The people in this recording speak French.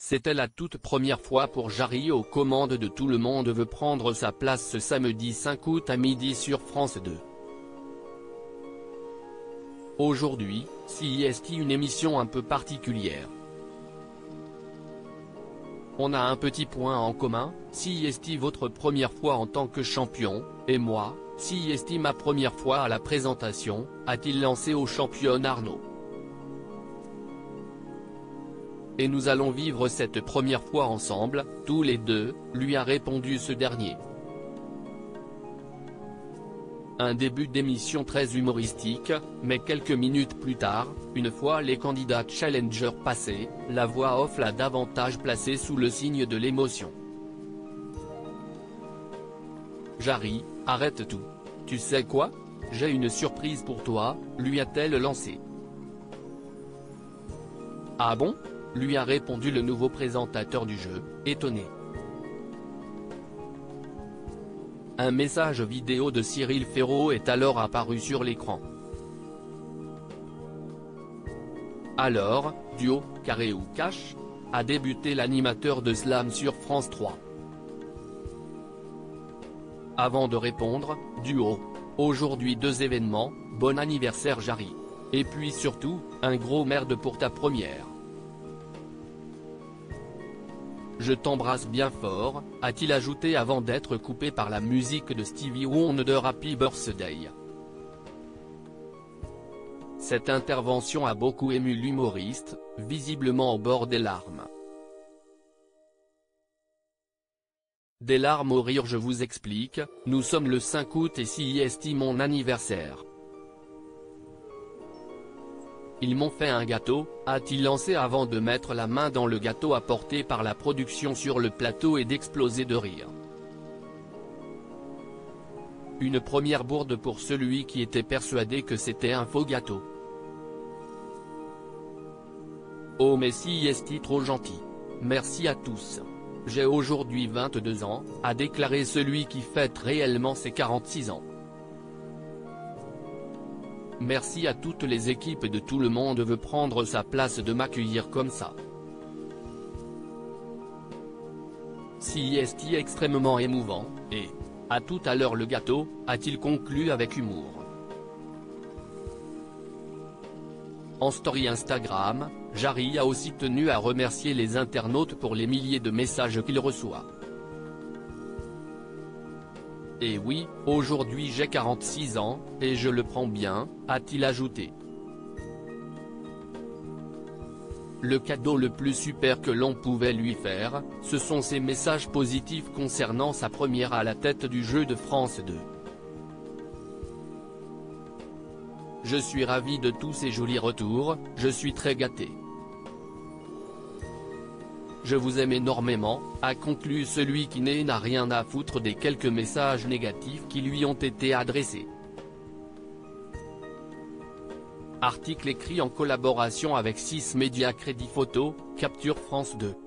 C'était la toute première fois pour Jarry aux commandes de Tout le monde veut prendre sa place ce samedi 5 août à midi sur France 2. Aujourd'hui, CIST, une émission un peu particulière. On a un petit point en commun, CIST votre première fois en tant que champion, et moi, CIST ma première fois à la présentation, a-t-il lancé au champion Arnaud. Et nous allons vivre cette première fois ensemble, tous les deux, lui a répondu ce dernier. Un début d'émission très humoristique, mais quelques minutes plus tard, une fois les candidats challengers passés, la voix off l'a davantage placé sous le signe de l'émotion. Jarry, arrête tout. Tu sais quoi? J'ai une surprise pour toi, lui a-t-elle lancé. Ah bon? Lui a répondu le nouveau présentateur du jeu, étonné. Un message vidéo de Cyril Ferraud est alors apparu sur l'écran. Alors, duo, carré ou cash, a débuté l'animateur de Slam sur France 3. Avant de répondre, duo. Aujourd'hui 2 événements, bon anniversaire Jarry. Et puis surtout, un gros merde pour ta première. Je t'embrasse bien fort, a-t-il ajouté avant d'être coupé par la musique de Stevie Wonder Happy Birthday. Cette intervention a beaucoup ému l'humoriste, visiblement au bord des larmes. Des larmes au rire, je vous explique, nous sommes le 5 août et CIST mon anniversaire. Ils m'ont fait un gâteau, a-t-il lancé avant de mettre la main dans le gâteau apporté par la production sur le plateau et d'exploser de rire. Une première bourde pour celui qui était persuadé que c'était un faux gâteau. Oh mais CIST trop gentil. Merci à tous. J'ai aujourd'hui 22 ans, a déclaré celui qui fête réellement ses 46 ans. Merci à toutes les équipes de Tout le monde veut prendre sa place de m'accueillir comme ça. CIST extrêmement émouvant, et à tout à l'heure le gâteau, a-t-il conclu avec humour. En story Instagram, Jarry a aussi tenu à remercier les internautes pour les milliers de messages qu'il reçoit. Et oui, aujourd'hui j'ai 46 ans, et je le prends bien, a-t-il ajouté. Le cadeau le plus super que l'on pouvait lui faire, ce sont ces messages positifs concernant sa première à la tête du jeu de France 2. Je suis ravi de tous ces jolis retours, je suis très gâté. Je vous aime énormément, a conclu celui qui n'a rien à foutre des quelques messages négatifs qui lui ont été adressés. Article écrit en collaboration avec 6 médias Crédit Photo, Capture France 2.